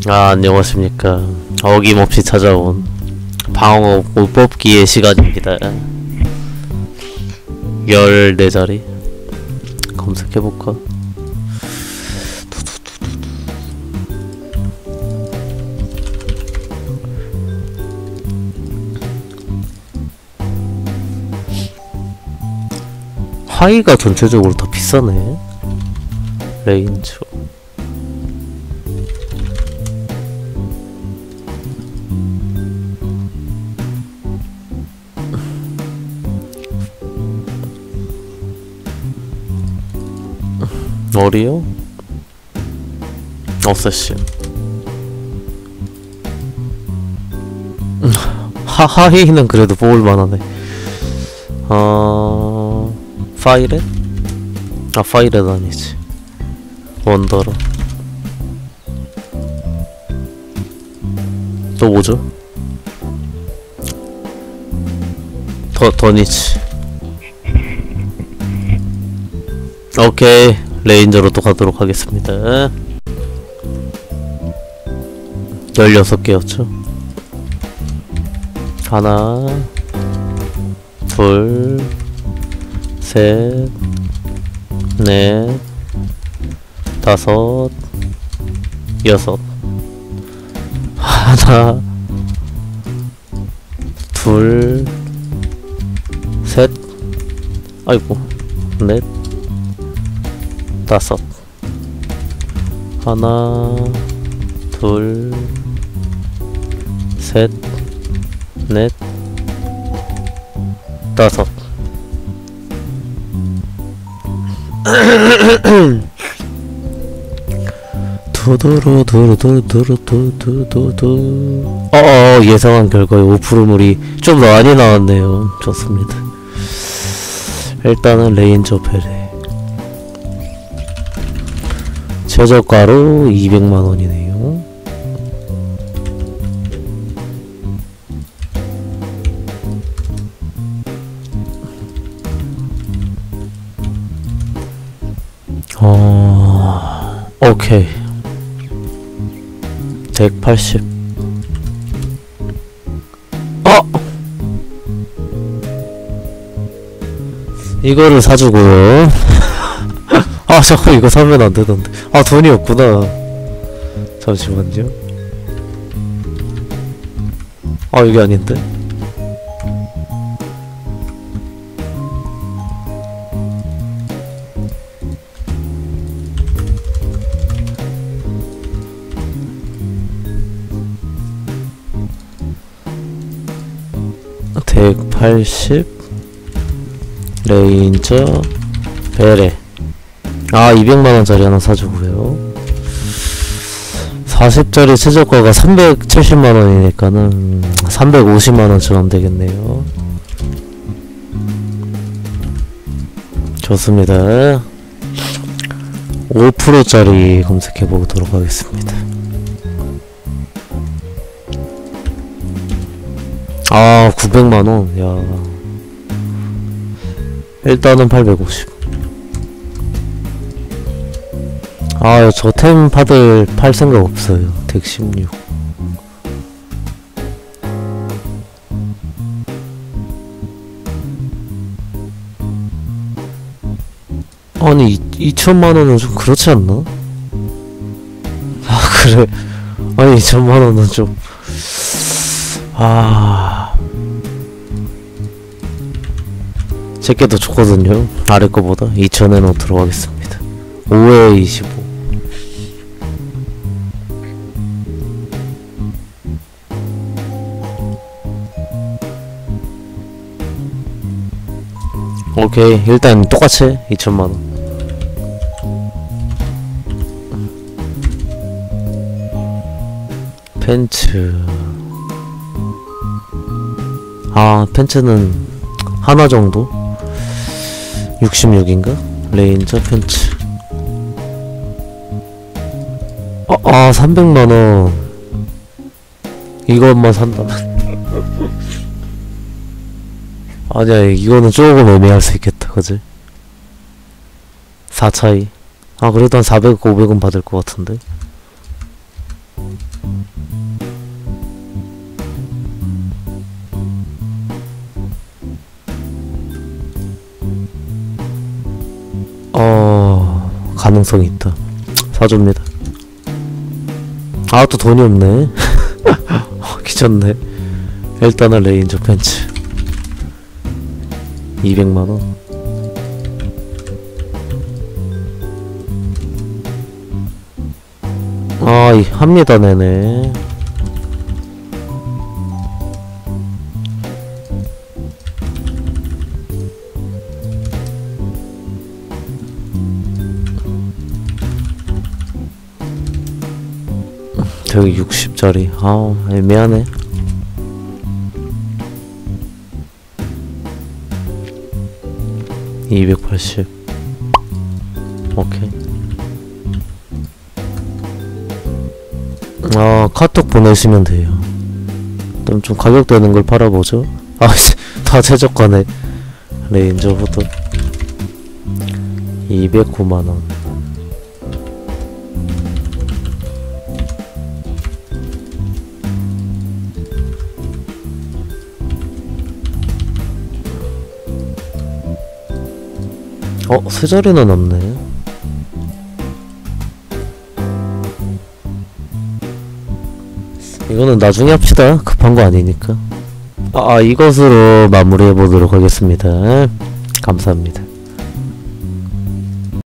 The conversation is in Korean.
안녕하십니까. 어김없이 찾아온 방어 못 뽑기의 시간입니다. 14자리 검색해볼까? 하이가 전체적으로 더 비싸네. 레인저 어리요? 어쌔신 하하이는 그래도 뽑을만하네. 파이렛? 파이렛 아니지. 원더러. 또 뭐죠? 더니치. 오케이, 레인저로 또 가도록 하겠습니다. 16개였죠? 하나, 둘, 셋, 넷, 다섯, 여섯. 하나, 둘, 셋, 아이고, 넷, 다섯. 하나, 둘, 셋, 넷, 다섯. 두두루두루두루두루두두. 예상한 결과에 5%물이 좀 많이 나왔네요. 좋습니다. 일단은 레인저 베레 최저가로 200만원이네요. 오케이. 180. 이거를 사주고요. 잠깐, 이거 사면 안 되던데. 돈이 없구나. 잠시만요. 이게 아닌데. (180) 레인저 베레 200만원짜리 하나 사주고요. 40짜리 최저가가 370만원이니까는 350만원쯤 하면 되겠네요. 좋습니다. 5%짜리 검색해보도록 하겠습니다. 900만원. 야, 일단은 850. 저 템 파들 팔 생각 없어요. 116. 아니, 2천만원은 좀 그렇지 않나? 그래. 아니, 2천만원은 좀 제게도 좋거든요. 아래 거보다 2,000에 넣도록 하겠습니다. 5에 25. 오케이, 일단 똑같이 2천만원. 팬츠. 팬츠는 하나 정도? 66인가? 레인저 팬츠. 300만원. 이것만 산다면. 아니야, 이거는 조금 애매할 수 있겠다, 그지? 4 차이. 그래도 한 400, 500은 받을 것 같은데. 가능성이 있다. 사줍니다. 아, 또 돈이 없네. 귀찮네. 일단은 레인저 팬츠 200만원. 합니다. 네네. 저기 60짜리 애매하네. (280) 오케이. 카톡 보내시면 돼요. 그럼 좀 가격되는 걸 팔아보죠. 다 최저가네. 레인저 후드 209만원. 세 자리는 없네. 이거는 나중에 합시다. 급한 거 아니니까. 이것으로 마무리해 보도록 하겠습니다. 감사합니다.